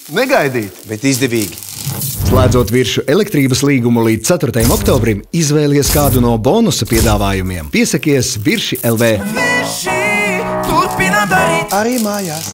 Negaidīt, bet izdevīgi. Slēdzot Virši elektrības līgumu līdz 4. oktobrim, izvēlies kādu no bonusa piedāvājumiem. Piesakies Virši LV. Virši turpina darīt arī mājās.